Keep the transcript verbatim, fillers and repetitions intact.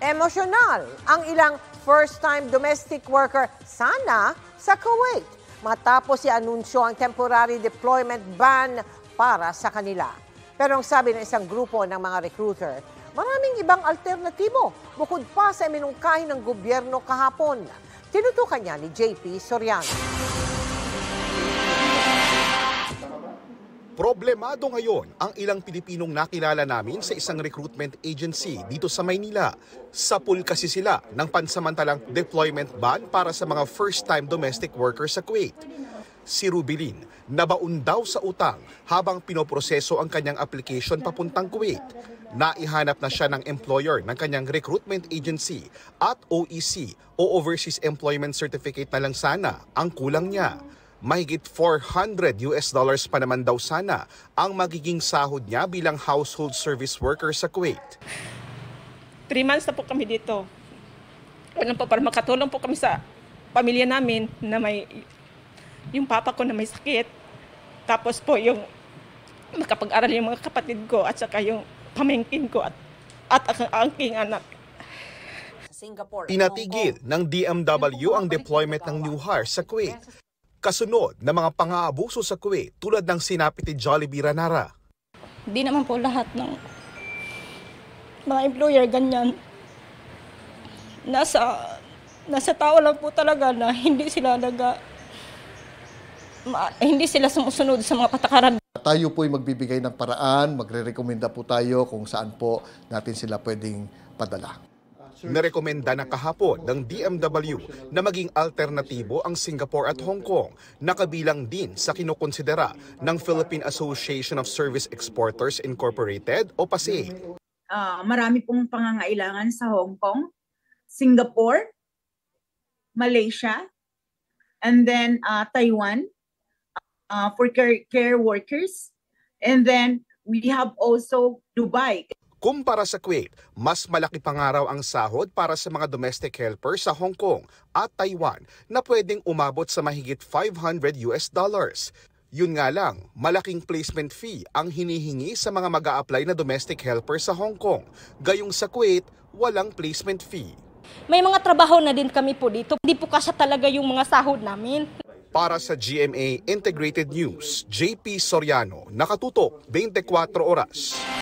Emosyonal ang ilang first-time domestic worker sana sa Kuwait matapos i-anunsyo ang temporary deployment ban para sa kanila. Pero ang sabi ng isang grupo ng mga recruiter, maraming ibang alternatibo bukod pa sa iminungkahi ng gobyerno kahapon. Tinutukan niya ni J P Soriano. Problemado ngayon ang ilang Pilipinong nakilala namin sa isang recruitment agency dito sa Maynila. Sapul kasi sila ng pansamantalang deployment ban para sa mga first-time domestic workers sa Kuwait. Si Rubilin, nabaon daw sa utang habang pinoproseso ang kanyang application papuntang Kuwait. Naihanap na siya ng employer ng kanyang recruitment agency at O E C o Overseas Employment Certificate na lang sana ang kulang niya. Mahigit four hundred U S dollars pa naman daw sana ang magiging sahod niya bilang household service worker sa Kuwait. Three months na po kami dito. Ano po, para makatulong po kami sa pamilya namin na may, yung papa ko na may sakit. Tapos po yung makapag-aral yung mga kapatid ko at saka yung pamangkin ko at, at ang aking anak. Pinatigil ng D M W ang deployment ng new hire sa Kuwait. Kasunod na mga pang-aabuso sa Kuwait tulad ng sinapit ni Jollibee Ranara. Hindi naman po lahat ng mga employer ganyan. Nasa, nasa tao lang po talaga na hindi sila naga, ma, hindi sila sumusunod sa mga patakaran. Tayo po ay magbibigay ng paraan, magre-rekomenda po tayo kung saan po natin sila pwedeng padala. Narekomenda na kahapon ng D M W na maging alternatibo ang Singapore at Hong Kong, nakabilang din sa kinukonsidera ng Philippine Association of Service Exporters Incorporated o P A S E. Uh, marami pong pangangailangan sa Hong Kong, Singapore, Malaysia, and then uh, Taiwan uh, for care, care workers. And then we have also Dubai. Kumpara sa Kuwait, mas malaki pa nga raw ang sahod para sa mga domestic helpers sa Hong Kong at Taiwan na pwedeng umabot sa mahigit five hundred U S dollars. Yun nga lang, malaking placement fee ang hinihingi sa mga mag-a-apply na domestic helpers sa Hong Kong. Gayong sa Kuwait, walang placement fee. May mga trabaho na din kami po dito. Hindi po kasya talaga yung mga sahod namin. Para sa G M A Integrated News, J P Soriano, nakatutok twenty-four oras.